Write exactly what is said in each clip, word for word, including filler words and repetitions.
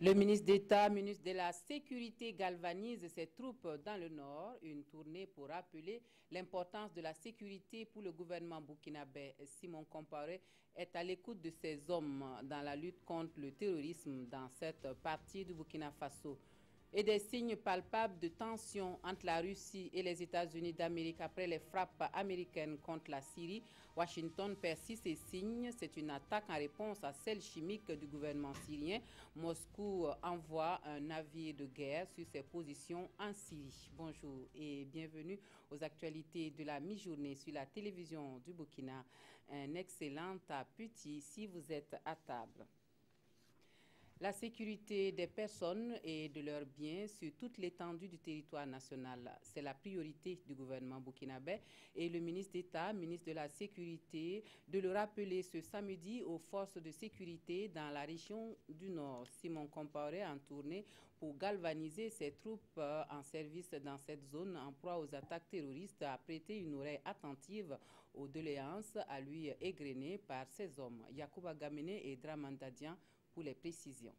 Le ministre d'État, ministre de la Sécurité, galvanise ses troupes dans le nord. Une tournée pour rappeler l'importance de la sécurité pour le gouvernement burkinabé. Simon Compaoré est à l'écoute de ses hommes dans la lutte contre le terrorisme dans cette partie du Burkina Faso. Et des signes palpables de tension entre la Russie et les États-Unis d'Amérique après les frappes américaines contre la Syrie. Washington persiste ces signes. C'est une attaque en réponse à celle chimique du gouvernement syrien. Moscou envoie un navire de guerre sur ses positions en Syrie. Bonjour et bienvenue aux actualités de la mi-journée sur la télévision du Burkina. Un excellent appétit si vous êtes à table. La sécurité des personnes et de leurs biens sur toute l'étendue du territoire national, c'est la priorité du gouvernement burkinabé et le ministre d'État, ministre de la Sécurité, de le rappeler ce samedi aux forces de sécurité dans la région du Nord. Simon Compaoré en tournée pour galvaniser ses troupes en service dans cette zone en proie aux attaques terroristes a prêté une oreille attentive aux doléances à lui égrenées par ses hommes. Yacouba Gamene et Dramandadian pour les précisions.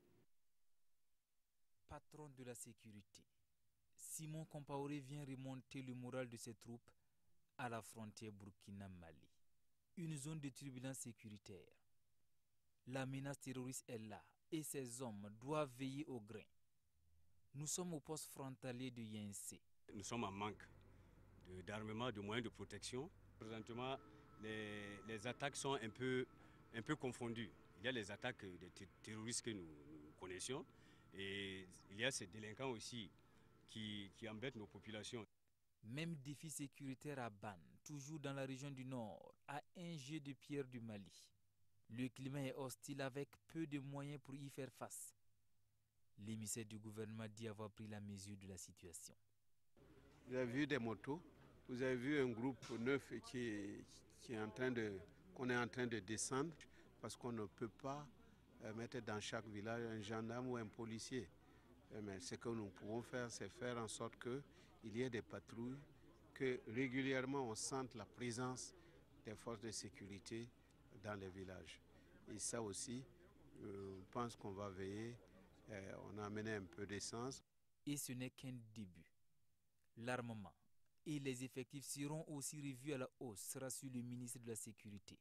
Patron de la sécurité, Simon Compaoré vient remonter le moral de ses troupes à la frontière Burkina-Mali. Une zone de turbulence sécuritaire. La menace terroriste est là et ses hommes doivent veiller au grain. Nous sommes au poste frontalier de Yensé. Nous sommes en manque d'armement, de, de moyens de protection. Présentement, les, les attaques sont un peu, un peu confondues. Il y a les attaques des terroristes que nous, nous connaissions et il y a ces délinquants aussi qui, qui embêtent nos populations. Même défi sécuritaire à Ban, toujours dans la région du Nord, à un jet de pierre du Mali. Le climat est hostile avec peu de moyens pour y faire face. L'émissaire du gouvernement dit avoir pris la mesure de la situation. Vous avez vu des motos, vous avez vu un groupe neuf qui, qui est en train de, qu'on est en train de descendre parce qu'on ne peut pas mettre dans chaque village un gendarme ou un policier. Mais ce que nous pouvons faire, c'est faire en sorte qu'il y ait des patrouilles, que régulièrement on sente la présence des forces de sécurité dans les villages. Et ça aussi, je pense qu'on va veiller. On a amené un peu d'essence. Et ce n'est qu'un début. L'armement et les effectifs seront aussi revus à la hausse, rassure le ministre de la Sécurité.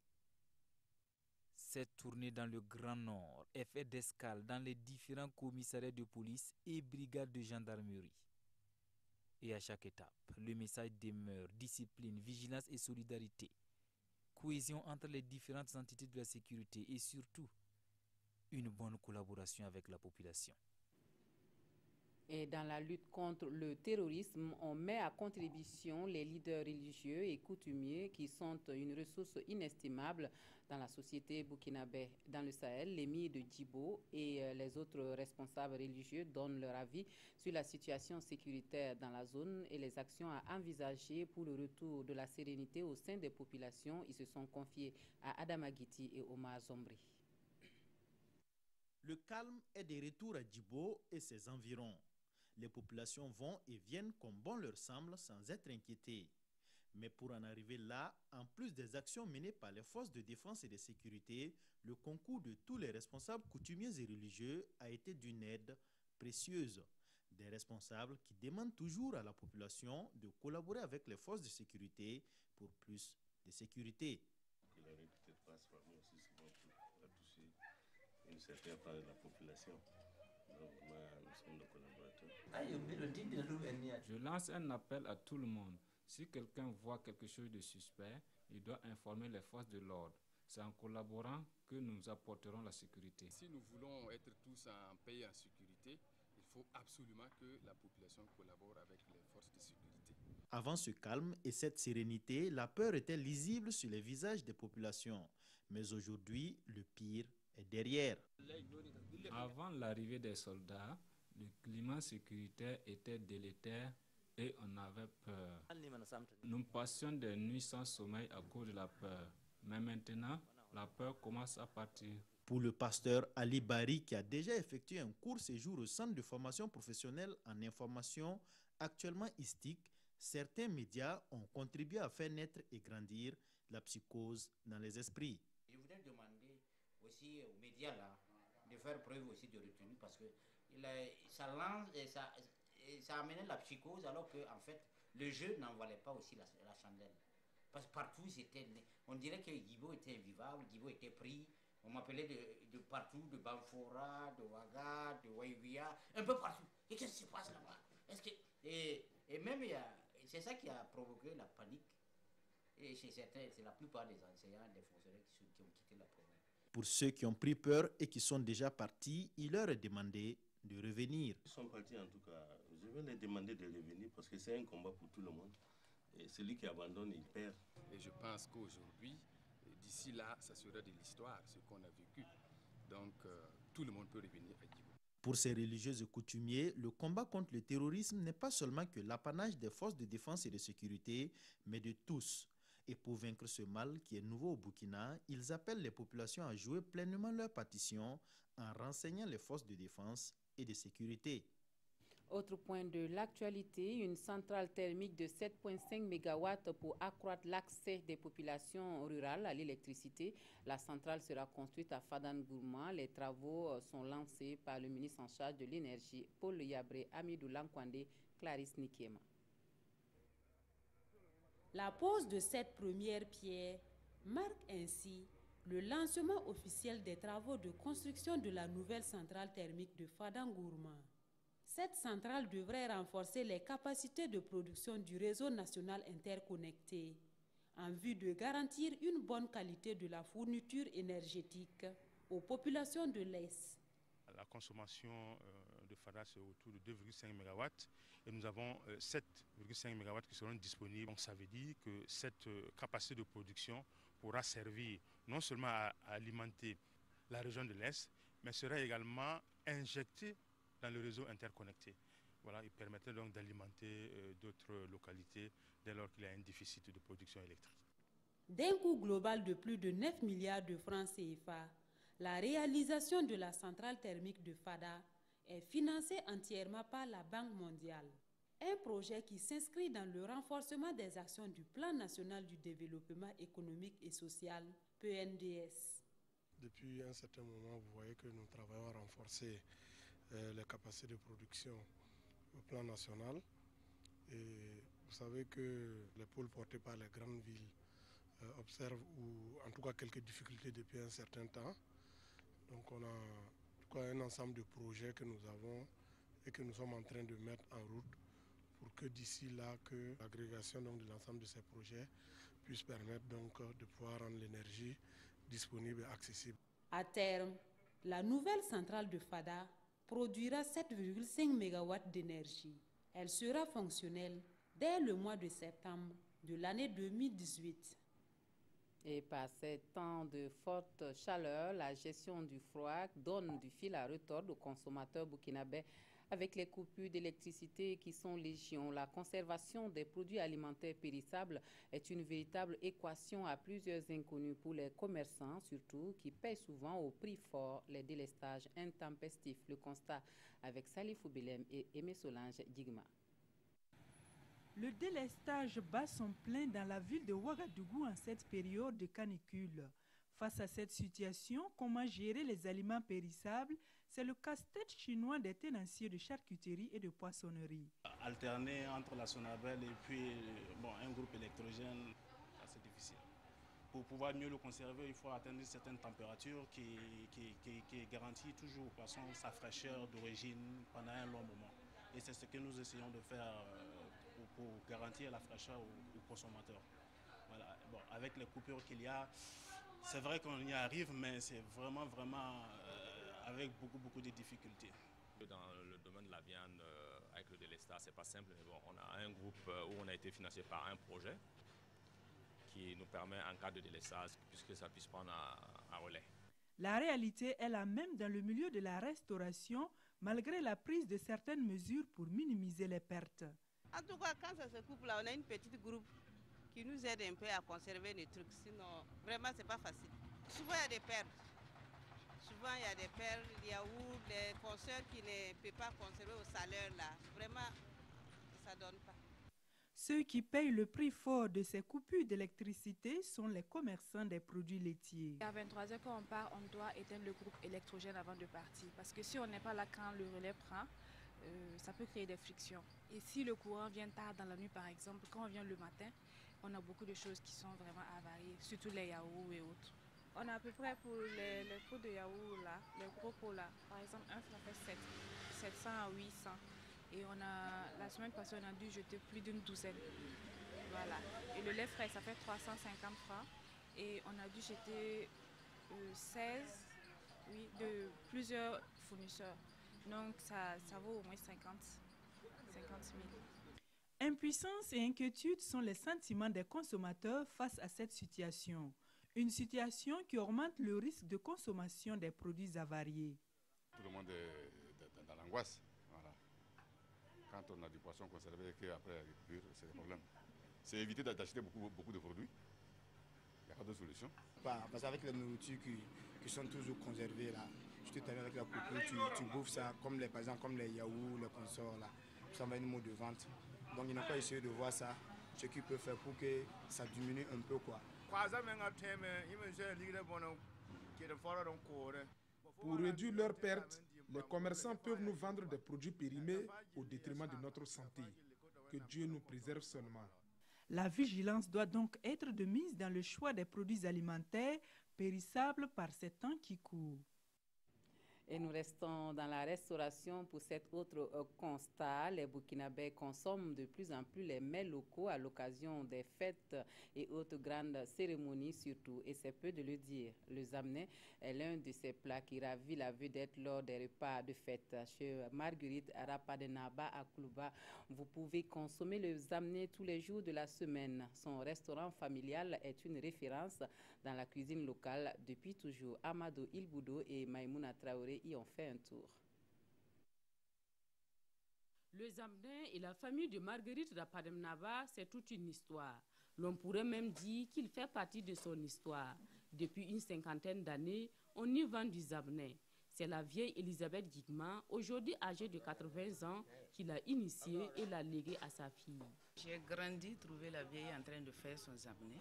Cette tournée dans le Grand Nord est faite d'escale dans les différents commissariats de police et brigades de gendarmerie. Et à chaque étape, le message demeure discipline, vigilance et solidarité. Cohésion entre les différentes entités de la sécurité et surtout, une bonne collaboration avec la population. Et dans la lutte contre le terrorisme, on met à contribution les leaders religieux et coutumiers qui sont une ressource inestimable dans la société burkinabé. Dans le Sahel, l'émir de Djibo et les autres responsables religieux donnent leur avis sur la situation sécuritaire dans la zone et les actions à envisager pour le retour de la sérénité au sein des populations. Ils se sont confiés à Adama Guiti et Omar Zombri. Le calme est de retour à Djibo et ses environs. Les populations vont et viennent comme bon leur semble sans être inquiétées. Mais pour en arriver là, en plus des actions menées par les forces de défense et de sécurité, le concours de tous les responsables coutumiers et religieux a été d'une aide précieuse. Des responsables qui demandent toujours à la population de collaborer avec les forces de sécurité pour plus de sécurité. Il n'aurait peut-être pas se former aussi souvent pour toucher une certaine part de la population. Donc, moi, nous sommes des collaborateurs. Je lance un appel à tout le monde. Si quelqu'un voit quelque chose de suspect, il doit informer les forces de l'ordre. C'est en collaborant que nous apporterons la sécurité. Si nous voulons être tous en paix et en sécurité, il faut absolument que la population collabore avec les forces de sécurité. Avant ce calme et cette sérénité, la peur était lisible sur les visages des populations. Mais aujourd'hui, le pire est derrière. Avant l'arrivée des soldats, le climat sécuritaire était délétère et on avait peur. Nous passions des nuits sans sommeil à cause de la peur. Mais maintenant, la peur commence à partir. Pour le pasteur Ali Bari, qui a déjà effectué un court séjour au centre de formation professionnelle en information, actuellement I S T I C, certains médias ont contribué à faire naître et grandir la psychose dans les esprits. Je voudrais demander aussi aux médias là, de faire preuve aussi de retenue parce que il a, ça lance et ça, et ça amenait la psychose alors que en fait le jeu n'en valait pas aussi la, la chandelle. Parce que partout c'était, on dirait que Guibo était invivable, Guibo était pris. On m'appelait de, de partout, de Banfora, de Ouaga, de Waïvia, un peu partout. Et qu'est-ce qui se passe là-bas? Est-ce que et, et même c'est ça qui a provoqué la panique. Et chez certains, c'est la plupart des enseignants, des fonctionnaires qui, qui ont quitté la province. Pour ceux qui ont pris peur et qui sont déjà partis, il leur est demandé de revenir. Ils sont partis en tout cas. Je vais les demander de revenir parce que c'est un combat pour tout le monde. Et celui qui abandonne, il perd. Et je pense qu'aujourd'hui, d'ici là, ça sera de l'histoire, ce qu'on a vécu. Donc, euh, tout le monde peut revenir à Guibo. Pour ces religieux et coutumiers, le combat contre le terrorisme n'est pas seulement que l'apanage des forces de défense et de sécurité, mais de tous. Et pour vaincre ce mal qui est nouveau au Burkina, ils appellent les populations à jouer pleinement leur partition en renseignant les forces de défense et de sécurité. Autre point de l'actualité, une centrale thermique de sept virgule cinq mégawatts pour accroître l'accès des populations rurales à l'électricité. La centrale sera construite à Fadan-Gourma. Les travaux sont lancés par le ministre en charge de l'énergie, Paul Yabré, Amidou Lankwande, Clarisse Nikema. La pose de cette première pierre marque ainsi le lancement officiel des travaux de construction de la nouvelle centrale thermique de Fadan-Gourma. Cette centrale devrait renforcer les capacités de production du réseau national interconnecté en vue de garantir une bonne qualité de la fourniture énergétique aux populations de l'Est. La consommation de Fada, c'est autour de deux virgule cinq mégawatts et nous avons sept virgule cinq mégawatts qui seront disponibles. Donc ça veut dire que cette capacité de production pourra servir non seulement à alimenter la région de l'Est, mais sera également injectée dans le réseau interconnecté. Voilà, il permettrait donc d'alimenter euh, d'autres localités dès lors qu'il y a un déficit de production électrique. D'un coût global de plus de neuf milliards de francs C F A, la réalisation de la centrale thermique de Fada est financée entièrement par la Banque mondiale. Un projet qui s'inscrit dans le renforcement des actions du Plan national du développement économique et social, P N D S. Depuis un certain moment, vous voyez que nous travaillons à renforcer euh, les capacités de production au plan national. Et vous savez que les pôles portés par les grandes villes euh, observent, ou en tout cas quelques difficultés depuis un certain temps. Donc on a en tout cas un ensemble de projets que nous avons et que nous sommes en train de mettre en route pour que d'ici là, que l'agrégation donc de l'ensemble de ces projets puisse permettre donc de pouvoir rendre l'énergie disponible et accessible. À terme, la nouvelle centrale de Fada produira sept virgule cinq mégawatts d'énergie. Elle sera fonctionnelle dès le mois de septembre de l'année deux mille dix-huit. Et par ces temps de forte chaleur, la gestion du froid donne du fil à retordre aux consommateurs burkinabés avec les coupures d'électricité qui sont légion. La conservation des produits alimentaires périssables est une véritable équation à plusieurs inconnus pour les commerçants, surtout qui paient souvent au prix fort les délestages intempestifs. Le constat avec Salifou Belem et Aimé Solange Digma. Le délestage bat son plein dans la ville de Ouagadougou en cette période de canicule. Face à cette situation, comment gérer les aliments périssables? C'est le casse-tête chinois des tenanciers de charcuterie et de poissonnerie. Alterner entre la Sonabel et puis bon, un groupe électrogène, c'est difficile. Pour pouvoir mieux le conserver, il faut atteindre une certaine température qui, qui, qui, qui garantit toujours au poisson sa fraîcheur d'origine pendant un long moment. Et c'est ce que nous essayons de faire pour, pour garantir la fraîcheur aux, aux consommateurs. Voilà. Bon, avec les coupures qu'il y a, c'est vrai qu'on y arrive, mais c'est vraiment, vraiment euh, avec beaucoup, beaucoup de difficultés. Dans le domaine de la viande, euh, avec le délestage, c'est pas simple, mais bon, on a un groupe euh, où on a été financé par un projet qui nous permet, en cas de délestage, puisque ça puisse prendre un, un relais. La réalité est la même dans le milieu de la restauration, malgré la prise de certaines mesures pour minimiser les pertes. En tout cas, quand ça se coupe là, on a une petite groupe qui nous aide un peu à conserver les trucs. Sinon, vraiment, c'est pas facile. Souvent, il y a des pertes. Souvent, il y a des pertes. Il y a où les consoeurs qui ne peuvent pas conserver au salaire là. Vraiment, ça donne pas. Ceux qui payent le prix fort de ces coupures d'électricité sont les commerçants des produits laitiers. À vingt-trois heures, quand on part, on doit éteindre le groupe électrogène avant de partir. Parce que si on n'est pas là quand le relais prend, euh, ça peut créer des frictions. Et si le courant vient tard dans la nuit, par exemple, quand on vient le matin, on a beaucoup de choses qui sont vraiment avariées, surtout les yaourts et autres. On a à peu près pour les, les pots de yaourt là, les gros pots là, par exemple, un ça fait sept cents à huit cents. Et on a, la semaine passée, on a dû jeter plus d'une douzaine. Voilà. Et le lait frais, ça fait trois cent cinquante francs. Et on a dû jeter euh, seize, oui, de plusieurs fournisseurs. Donc ça, ça vaut au moins cinquante mille. Impuissance et inquiétude sont les sentiments des consommateurs face à cette situation. Une situation qui augmente le risque de consommation des produits avariés. Tout le monde est dans l'angoisse. Voilà. Quand on a du poisson conservé et qu'après la rupture, c'est le problème. C'est éviter d'acheter beaucoup, beaucoup de produits. Il n'y a pas de solution. Parce qu'avec les nourritures qui, qui sont toujours conservées, là, je te t'amène avec la coupure, tu, tu bouffes ça, comme les, par exemple, comme les yaourts, les consorts, là, ça va être une mode de vente. Donc il n'a pas essayé de voir ça, ce qu'il peut faire pour que ça diminue un peu, quoi. Pour réduire leurs pertes, les commerçants peuvent nous vendre des produits périmés au détriment de notre santé. Que Dieu nous préserve seulement. La vigilance doit donc être de mise dans le choix des produits alimentaires périssables par ces temps qui courent. Et nous restons dans la restauration pour cet autre euh, constat. Les Burkinabés consomment de plus en plus les mets locaux à l'occasion des fêtes et autres grandes cérémonies surtout. Et c'est peu de le dire. Le zamné est l'un de ces plats qui ravit la vedette lors des repas de fête. Chez Marguerite Rapadenaba à Koulouba, vous pouvez consommer le zamné tous les jours de la semaine. Son restaurant familial est une référence dans la cuisine locale depuis toujours. Amadou Ilboudo et Maïmouna Traoré y ont fait un tour. Le zamné et la famille de Marguerite Rapademnaba, c'est toute une histoire. L'on pourrait même dire qu'il fait partie de son histoire. Depuis une cinquantaine d'années, on y vend du zamné. C'est la vieille Elisabeth Guigman, aujourd'hui âgée de quatre-vingts ans, qui l'a initié et l'a légué à sa fille. J'ai grandi, trouvé la vieille en train de faire son zamné.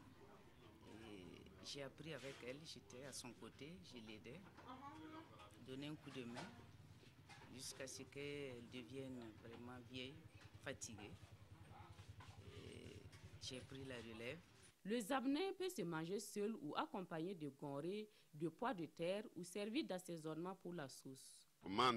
J'ai appris avec elle, j'étais à son côté, je l'aidais, donné un coup de main, jusqu'à ce qu'elle devienne vraiment vieille, fatiguée. J'ai pris la relève. Le zamné peut se manger seul ou accompagné de gonré, de pois de terre ou servi d'assaisonnement pour la sauce. Dans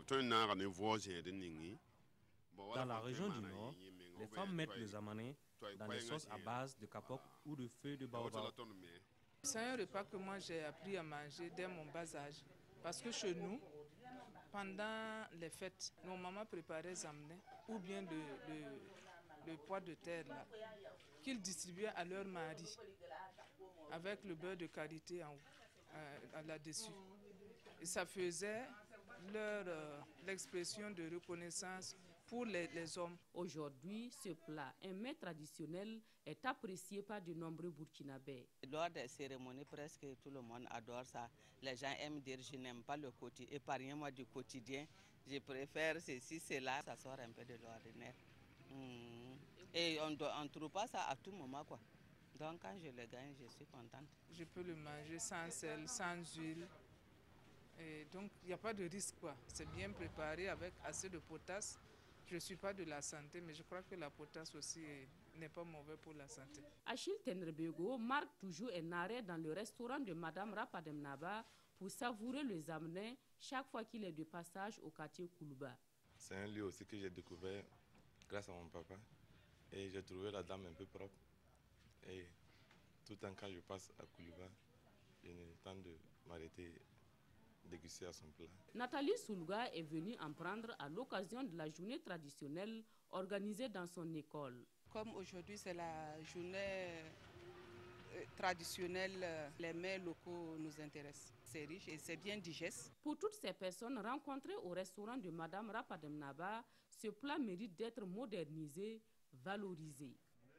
la région du Nord, les femmes mettent le zamané dans des sauces à base de kapok ou de feuilles de baobab. C'est un repas que moi j'ai appris à manger dès mon bas âge. Parce que chez nous, pendant les fêtes, nos mamans préparaient zamné ou bien le, le, le pois de terre là, qu'ils distribuaient à leur mari avec le beurre de karité en haut, euh, là-dessus. Et ça faisait leur euh, l'expression de reconnaissance pour les, les hommes. Aujourd'hui, ce plat, un mets traditionnel, est apprécié par de nombreux Burkinabés. Lors des cérémonies, presque tout le monde adore ça. Les gens aiment dire je n'aime pas le quotidien, épargnez-moi du quotidien. Je préfère ceci, cela, ça sort un peu de l'ordinaire. Mmh. Et on ne trouve pas ça à tout moment, quoi. Donc quand je le gagne, je suis contente. Je peux le manger sans sel, sans huile. Et donc il n'y a pas de risque, quoi. C'est bien préparé avec assez de potasse. Je ne suis pas de la santé, mais je crois que la potasse aussi n'est pas mauvaise pour la santé. Achille Tenrebego marque toujours un arrêt dans le restaurant de Madame Rapademnaba pour savourer le zamné chaque fois qu'il est de passage au quartier Koulouba. C'est un lieu aussi que j'ai découvert grâce à mon papa. Et j'ai trouvé la dame un peu propre. Et tout le temps quand je passe à Koulouba, je n'ai le temps de m'arrêter déguster à son plat. Nathalie Soulga est venue en prendre à l'occasion de la journée traditionnelle organisée dans son école. Comme aujourd'hui c'est la journée traditionnelle, les mets locaux nous intéressent. C'est riche et c'est bien digeste. Pour toutes ces personnes rencontrées au restaurant de Madame Rapademnaba, ce plat mérite d'être modernisé, valorisé.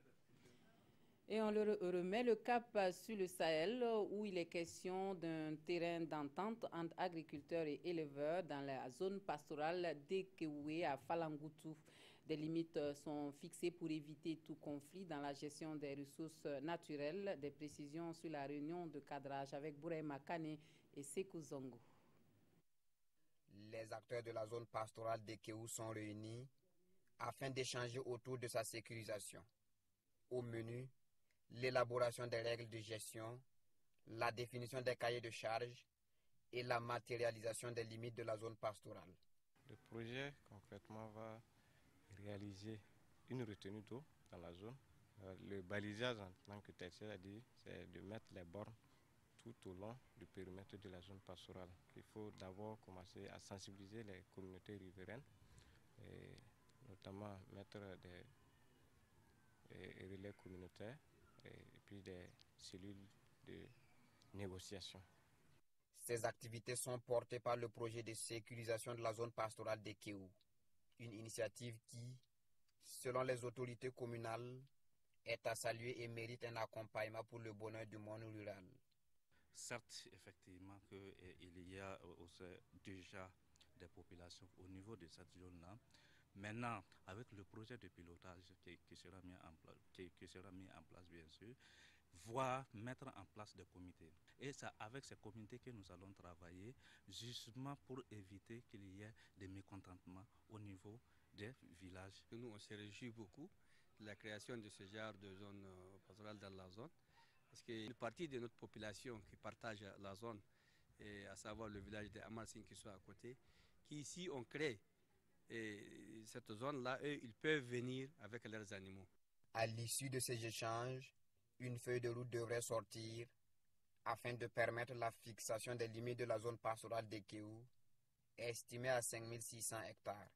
Et on le remet le cap sur le Sahel où il est question d'un terrain d'entente entre agriculteurs et éleveurs dans la zone pastorale d'Ekewé à Falangoutou. Des limites sont fixées pour éviter tout conflit dans la gestion des ressources naturelles. Des précisions sur la réunion de cadrage avec Bourema Kane et Sekou Zongo. Les acteurs de la zone pastorale de Kéou sont réunis afin d'échanger autour de sa sécurisation. Au menu, l'élaboration des règles de gestion, la définition des cahiers de charges et la matérialisation des limites de la zone pastorale. Le projet concrètement va réaliser une retenue d'eau dans la zone. Le balisage en tant que tel, c'est-à-dire c'est de mettre les bornes tout au long du périmètre de la zone pastorale. Il faut d'abord commencer à sensibiliser les communautés riveraines, et notamment mettre des et relais communautaires et puis des cellules de négociation. Ces activités sont portées par le projet de sécurisation de la zone pastorale de Kéou, une initiative qui, selon les autorités communales, est à saluer et mérite un accompagnement pour le bonheur du monde rural. Certes, effectivement, qu'il y a aussi déjà des populations au niveau de cette zone-là. Maintenant, avec le projet de pilotage qui, qui, sera mis en place, qui, qui sera mis en place, bien sûr, voire mettre en place des comités. Et c'est avec ces comités que nous allons travailler justement pour éviter qu'il y ait des mécontentements au niveau des villages. Nous, on se réjouit beaucoup de la création de ce genre de zone pastorale dans la zone, parce qu'une partie de notre population qui partage la zone, et à savoir le village de Amarsin qui soit à côté, qui ici on crée et cette zone-là, eux, ils peuvent venir avec leurs animaux. À l'issue de ces échanges, une feuille de route devrait sortir afin de permettre la fixation des limites de la zone pastorale de Kéou, estimée à cinq mille six cents hectares.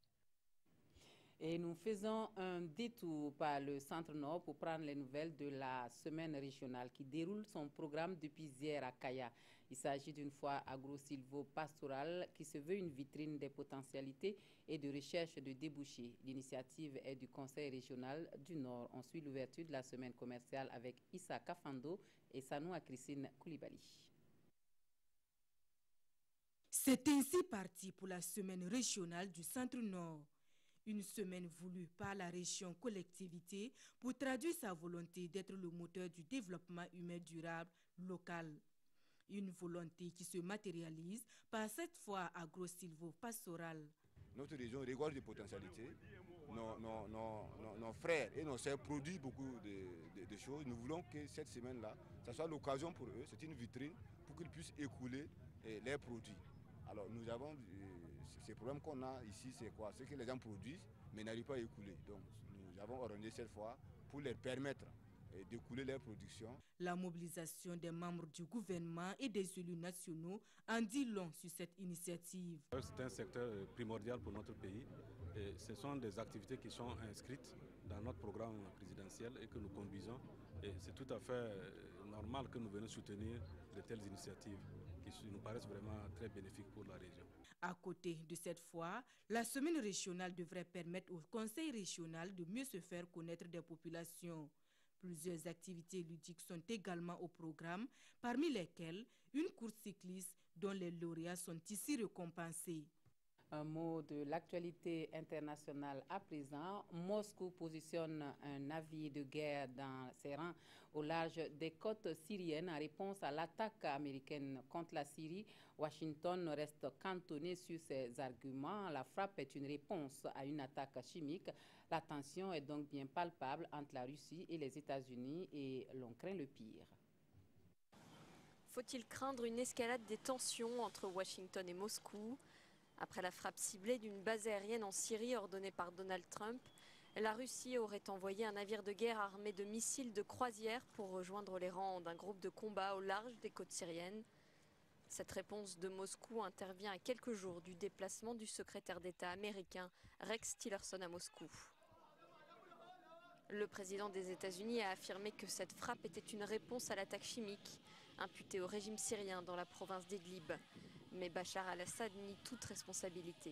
Et nous faisons un détour par le Centre-Nord pour prendre les nouvelles de la semaine régionale qui déroule son programme depuis hier à Kaya. Il s'agit d'une foire agro-silvo-pastorale qui se veut une vitrine des potentialités et de recherche de débouchés. L'initiative est du Conseil régional du Nord. On suit l'ouverture de la semaine commerciale avec Issa Kafando et Sanoua Christine Koulibaly. C'est ainsi parti pour la semaine régionale du Centre-Nord. Une semaine voulue par la région collectivité pour traduire sa volonté d'être le moteur du développement humain durable local. Une volonté qui se matérialise par cette foire agro-silvo-pastorale. Notre région regorge de potentialités. Nos, nos, nos, nos, nos frères et nos sœurs produisent beaucoup de, de, de choses. Nous voulons que cette semaine-là, ça soit l'occasion pour eux, c'est une vitrine pour qu'ils puissent écouler eh, leurs produits. Alors nous avons... Euh, ces problèmes qu'on a ici, c'est quoi? C'est que les gens produisent, mais n'arrivent pas à écouler. Donc, nous avons organisé cette fois pour leur permettre d'écouler leur production. La mobilisation des membres du gouvernement et des élus nationaux en dit long sur cette initiative. C'est un secteur primordial pour notre pays. Et ce sont des activités qui sont inscrites dans notre programme présidentiel et que nous conduisons. Et c'est tout à fait normal que nous venions soutenir de telles initiatives qui nous paraissent vraiment très bénéfiques pour la région. À côté de cette foire, la semaine régionale devrait permettre au conseil régional de mieux se faire connaître des populations. Plusieurs activités ludiques sont également au programme, parmi lesquelles une course cycliste dont les lauréats sont ici récompensés. Un mot de l'actualité internationale à présent. Moscou positionne un navire de guerre dans ses rangs au large des côtes syriennes en réponse à l'attaque américaine contre la Syrie. Washington reste cantonné sur ses arguments. La frappe est une réponse à une attaque chimique. La tension est donc bien palpable entre la Russie et les États-Unis et l'on craint le pire. Faut-il craindre une escalade des tensions entre Washington et Moscou ? Après la frappe ciblée d'une base aérienne en Syrie ordonnée par Donald Trump, la Russie aurait envoyé un navire de guerre armé de missiles de croisière pour rejoindre les rangs d'un groupe de combat au large des côtes syriennes. Cette réponse de Moscou intervient à quelques jours du déplacement du secrétaire d'État américain Rex Tillerson à Moscou. Le président des États-Unis a affirmé que cette frappe était une réponse à l'attaque chimique imputée au régime syrien dans la province d'Idlib. Mais Bachar al-Assad nie toute responsabilité.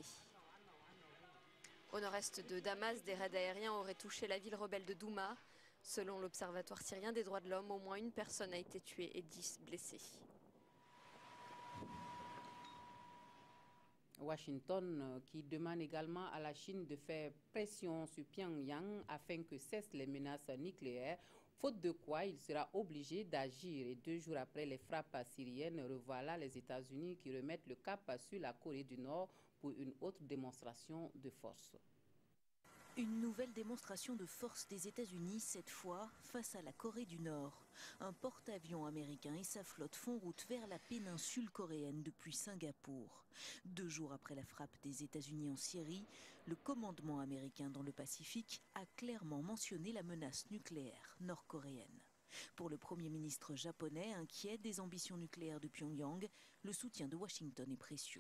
Au nord-est de Damas, des raids aériens auraient touché la ville rebelle de Douma. Selon l'Observatoire syrien des droits de l'homme, au moins une personne a été tuée et dix blessées. Washington qui demande également à la Chine de faire pression sur Pyongyang afin que cessent les menaces nucléaires, faute de quoi il sera obligé d'agir. Et deux jours après les frappes syriennes, revoilà les États-Unis qui remettent le cap sur la Corée du Nord pour une autre démonstration de force. Une nouvelle démonstration de force des États-Unis, cette fois face à la Corée du Nord. Un porte-avions américain et sa flotte font route vers la péninsule coréenne depuis Singapour. Deux jours après la frappe des États-Unis en Syrie, le commandement américain dans le Pacifique a clairement mentionné la menace nucléaire nord-coréenne. Pour le Premier ministre japonais, inquiet des ambitions nucléaires de Pyongyang, le soutien de Washington est précieux.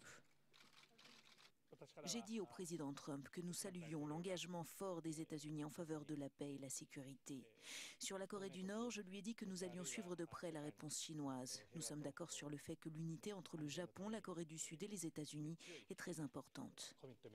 J'ai dit au président Trump que nous saluions l'engagement fort des États-Unis en faveur de la paix et la sécurité. Sur la Corée du Nord, je lui ai dit que nous allions suivre de près la réponse chinoise. Nous sommes d'accord sur le fait que l'unité entre le Japon, la Corée du Sud et les États-Unis est très importante.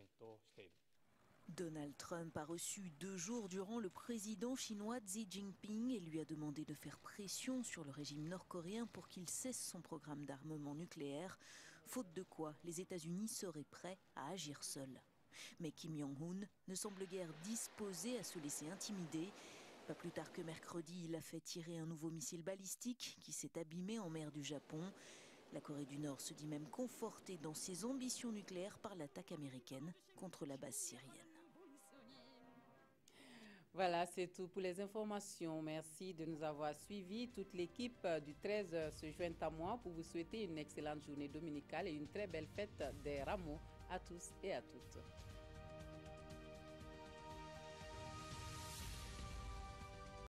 Donald Trump a reçu deux jours durant le président chinois Xi Jinping et lui a demandé de faire pression sur le régime nord-coréen pour qu'il cesse son programme d'armement nucléaire, faute de quoi les États-Unis seraient prêts à agir seuls. Mais Kim Jong-un ne semble guère disposé à se laisser intimider. Pas plus tard que mercredi, il a fait tirer un nouveau missile balistique qui s'est abîmé en mer du Japon. La Corée du Nord se dit même confortée dans ses ambitions nucléaires par l'attaque américaine contre la base syrienne. Voilà, c'est tout pour les informations. Merci de nous avoir suivis. Toute l'équipe du treize se joint à moi pour vous souhaiter une excellente journée dominicale et une très belle fête des Rameaux à tous et à toutes.